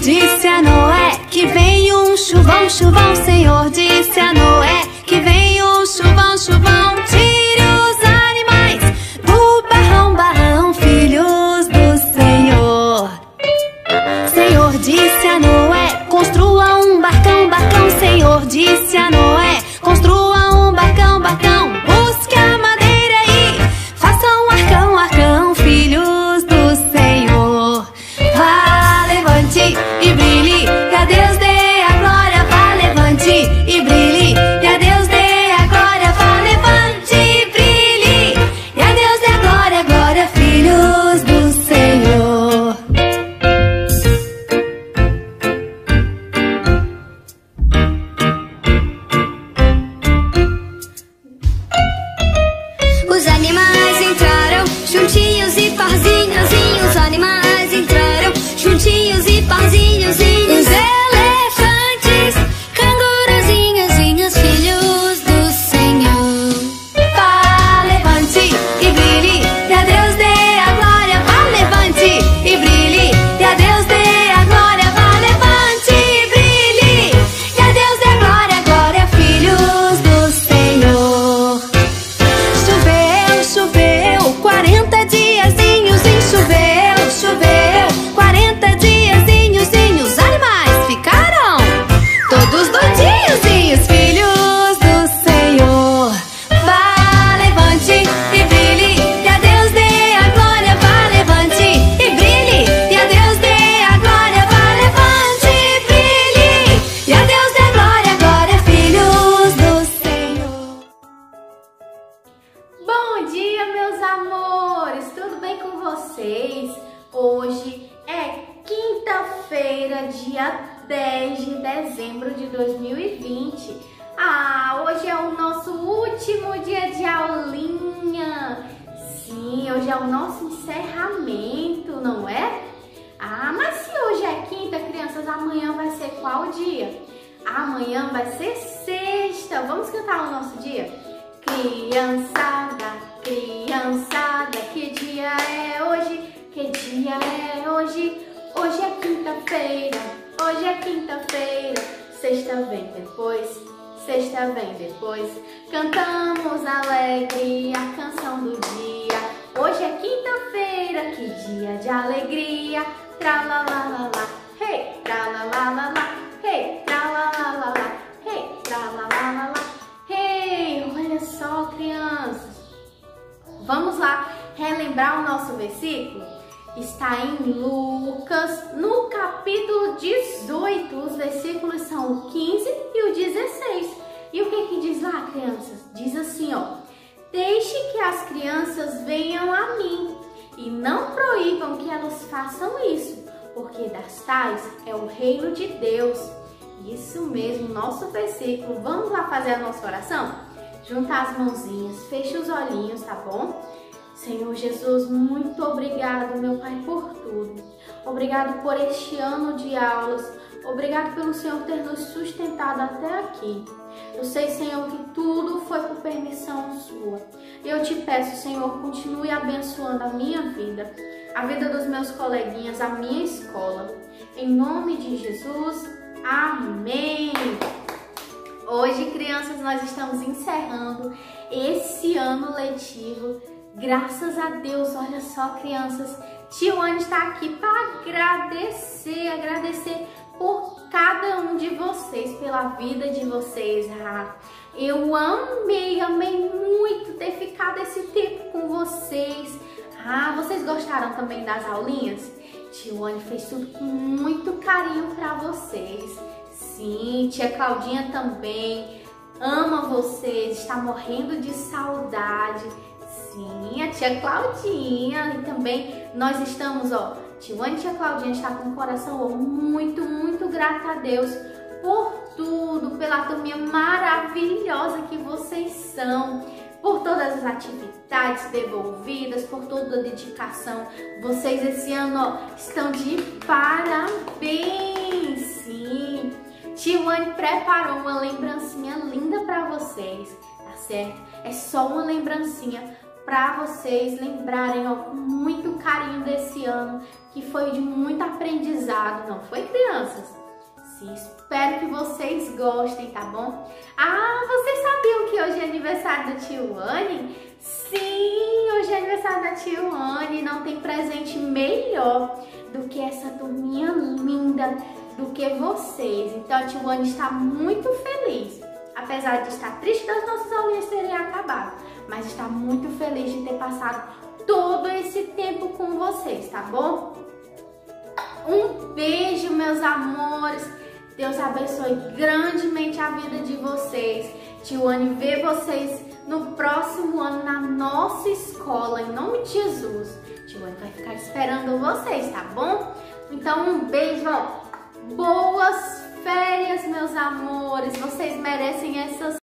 disse a Noé que vem um chuvão, chuvão. O Senhor disse a Noé que vem um chuvão, chuvão. Tire os animais do barrão, barrão, filhos do Senhor. O Senhor disse a Noé, construa um barcão, barcão. O Senhor disse a Noé, construa um barcão, barcão. Busque a madeira e faça um arcão, arcão, filhos do Senhor. Vá, levante e brilhe, e a Deus dê a glória. Vá, levante e brilhe, e a Deus dê a glória. Vá, levante e brilhe, e a Deus dê a glória, glória, filhos do Senhor. Os animais entraram juntinhos e parzinhos. Os animais entraram juntinhos e parzinhos. Os elefantes, canguruzinhos, filhos do Senhor. Vá, levante e brilhe, e a Deus dê a glória. Vá, levante e brilhe, e a Deus dê a glória. Vá, levante e brilhe, e a Deus dê a glória, glória, filhos do Senhor. Choveu, choveu, 40 diazinhos, e choveu, choveu, 40 diazinhos, os animais ficaram todos doidinhos, filhos do Senhor. Vá, levante e brilhe, e a Deus dê a glória. Vá, levante e brilhe, e a Deus dê a glória. Vá, levante e brilhe, e a Deus dê a glória, glória, filhos do Senhor. Bom dia, meus amores! Tudo bem com vocês? Hoje é quinta-feira, dia 10 de dezembro de 2020. Hoje é o nosso último dia de aulinha. Sim, hoje é o nosso encerramento, não é? Mas se hoje é quinta, crianças, amanhã vai ser qual dia? Amanhã vai ser sexta. Vamos cantar o nosso dia? Criançada, criançada, que dia é hoje? Que dia é hoje? Hoje é quinta-feira, hoje é quinta-feira. Sexta vem depois, sexta vem depois. Cantamos alegre a canção do dia. Hoje é quinta-feira, que dia de alegria. Tra-la-la-la-la, hey, tra-la-la-la-la, hey, tra-la-la-la-la, hey, tra-la-la-la-la. Hey, olha só, crianças. Vamos lá relembrar o nosso versículo? Está em Lucas, no capítulo 18. Os versículos são o 15 e o 16. E o que diz lá, crianças? Diz assim, ó: deixe que as crianças venham a mim e não proíbam que elas façam isso, porque das tais é o reino de Deus. Isso mesmo, nosso versículo. Vamos lá fazer a nossa oração? Junta as mãozinhas, feche os olhinhos, tá bom? Senhor Jesus, muito obrigado, meu Pai, por tudo. Obrigado por este ano de aulas. Obrigado pelo Senhor ter nos sustentado até aqui. Eu sei, Senhor, que tudo foi por permissão sua. Eu te peço, Senhor, continue abençoando a minha vida, a vida dos meus coleguinhas, a minha escola. Em nome de Jesus, amém! Hoje, crianças, nós estamos encerrando esse ano letivo. Graças a Deus, olha só, crianças, Tio Anne está aqui para agradecer por cada um de vocês, pela vida de vocês. Eu amei muito ter ficado esse tempo com vocês. Vocês gostaram também das aulinhas? Tio Anne fez tudo com muito carinho para vocês. Sim, tia Claudinha também ama vocês, está morrendo de saudade. Sim, a tia Claudinha, e também nós estamos, Tio Anne e tia Claudinha está com o coração muito grata a Deus por tudo, pela turminha maravilhosa que vocês são, por todas as atividades devolvidas, por toda a dedicação. Vocês esse ano estão de parabéns, sim. Tio Anne preparou uma lembrancinha linda para vocês, tá certo? É só uma lembrancinha, para vocês lembrarem, ó, com muito carinho desse ano, que foi de muito aprendizado, não foi, crianças? Sim, espero que vocês gostem, tá bom? Ah, vocês sabiam que hoje é aniversário da Tiwane? Sim, hoje é aniversário da Tiwane, não tem presente melhor do que essa turminha linda, do que vocês. Então a Tiwane está muito feliz, apesar de estar triste das nossas aulinhas terem acabado, mas está muito feliz de ter passado todo esse tempo com vocês, tá bom? Um beijo, meus amores. Deus abençoe grandemente a vida de vocês. Tiwane vê vocês no próximo ano na nossa escola, em nome de Jesus. Tiwane vai ficar esperando vocês, tá bom? Então um beijo, ó. Boas férias, meus amores. Vocês merecem essas